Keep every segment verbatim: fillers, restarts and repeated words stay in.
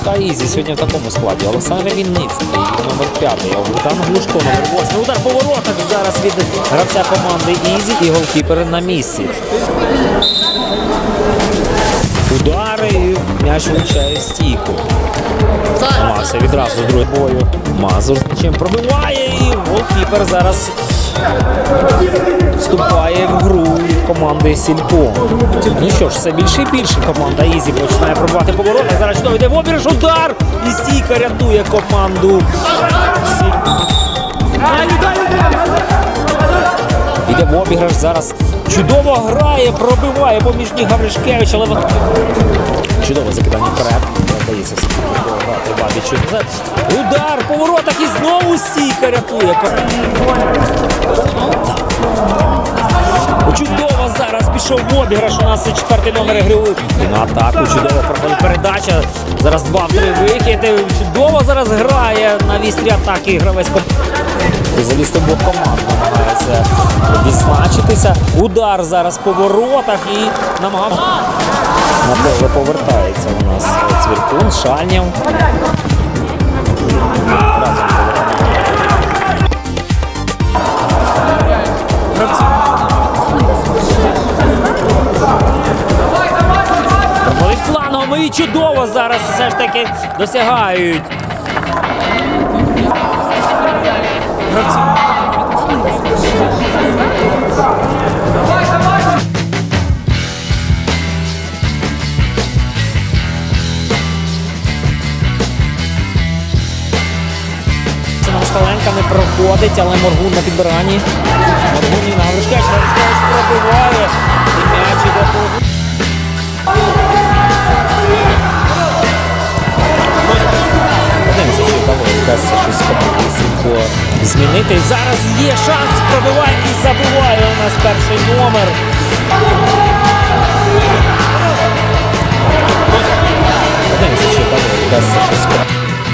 команда Ізі сьогодні в такому складі. Олександр Вінницький, номер п'ятий, Богдан Глушко, номер восьмий. Удар по воротах зараз від гравця команди Ізі і голкіпер на місці. Удари і м'яч влучає в стійку. Намагався відразу з другого бою. Мазур з нічим пробиває і голкіпер зараз вступає в гру команди Сільпо. Ну що ж, все більше і більше команда Ізі починає пробувати по воротах. Зараз чудово йде в обіграш, удар! І стійка рятує команду Сільпо. Йде в обіграш, зараз чудово грає, пробиває поміж ніг Гавришкевич, але чудове закидання вперед. Вдається грати Бабічу. Удар по воротах і знову стійка рятує. Чудово зараз пішов в обіграш. У нас четвертий номер гри. На атаку чудово проходить передача. Зараз два-три вихід. Чудово зараз грає на вістрі атаки гравець. Залізти в бок команд намагається відзначитися. Удар зараз по воротах і намагався. На поле повертається у нас Цвіркун, Шальнєв. Проходить флангом і чудово зараз все ж таки досягають. Гравці. Москаленка не проходить, але Моргун на підбиранні. Моргун і на Гавришкевич. Гавришкевич пробиває. І м'яч іде позу. Подивимося, що там вдасться щось команді змінити. Зараз є шанс, пробиває і забиває у нас перший номер. Подивимося, що там вдасться щось команді.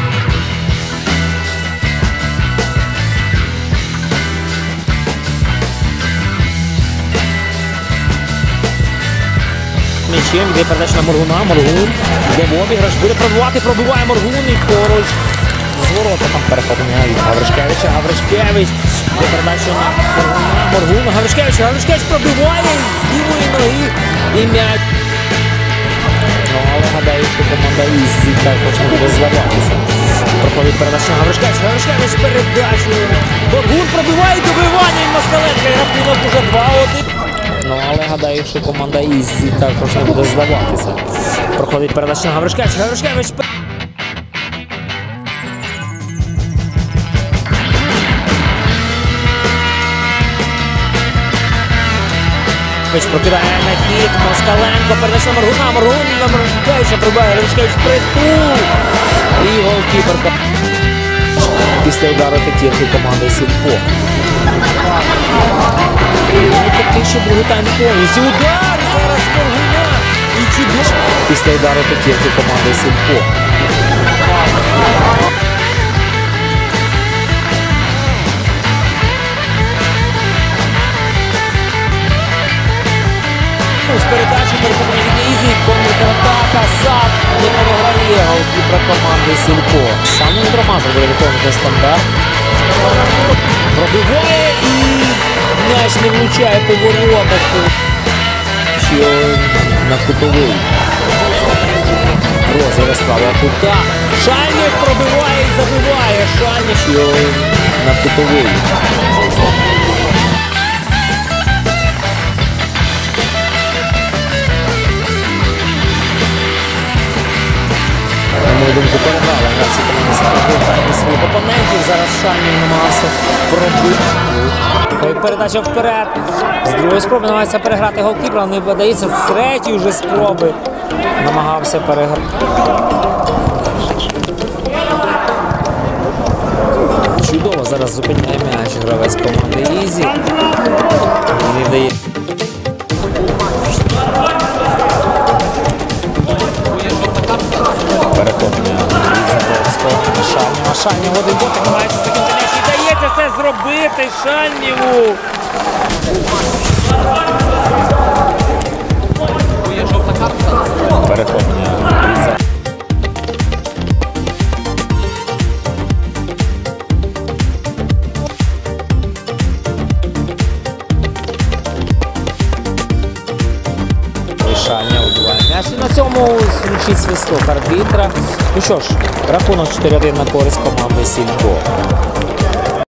М'ячем, йде передача на Моргуна, Моргун, йде в обіграш, буде пробивати, пробиває Моргун і поруч з ворота там переходення від Гавришкевича, Гавришкевич, йде передача на Моргуна, Моргун, Гавришкевич, Гавришкевич пробиває з лівої ноги і м'яч. Ну, але гадаю, що команда Ізі також не буде здаватися. Проходить передача на Гавришкевич, Гавришкевич передачу, Моргун пробиває добивання і Москаленка, і рахунок уже два-один. Ну, але гадаю, що команда Ізі також не буде здаватися. Проходить передача на Гавришкевич. Гавришкевич прокидає на хід. Москаленко. Передача на Моргуна. Моргун на Гавришкевича пробиває. Гавришкевич притул. І голкіпер. Після удару п'ятірки команди Сільпо. Такий, що другий тайм повністю. Удар зараз Моргуна. І чудово. Після удару п'ятірки команди Сільпо. З передачі переконання Ізі, контратака, Сад не переграє голкіпера команди Сільпо. Сам Драмазов буде виконувати стандарт. Пробиває і м'яч не влучає по воротах. Що на кутовий. Розіграш правого кута. Шальнєв пробиває і забиває. Шальнєв, що на кутовий. На мою думку, переграла гравці команди своїх опонентів. Зараз Шальнєв намагався пробити. Передача вперед. З другої спроби намагається переграти голкіпера, не вдається. З третьої вже спроби намагався переграти. Чудово зараз зупиняє м'яч гравець команди Ізі. Не вдає. Перехоплення Заборського на Шальнєва. Шальнєв один дотик намагається закинути м'яч. І дається це зробити Шальнєву. Перехоплення. м'яч. І на цьому звучить свисток арбітра. Ну що ж, рахунок чотири один на користь команди Сільпо.